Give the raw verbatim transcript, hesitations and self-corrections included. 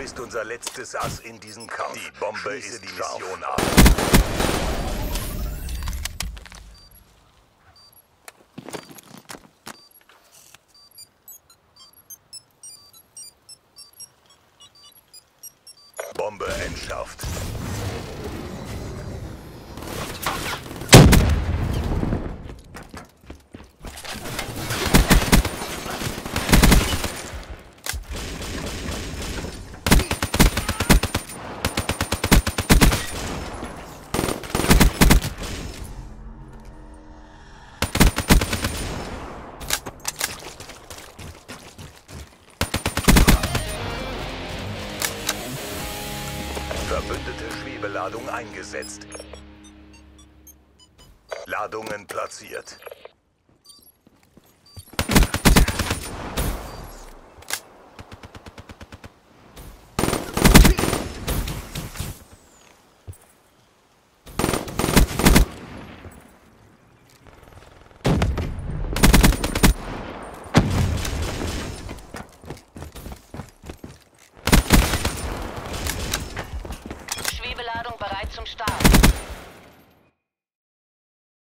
bist unser letztes Ass in diesem Kampf. Die Bombe Schließe ist die Mission ab. Bombe entschärft. Verbündete Schwebeladung eingesetzt. Ladungen platziert.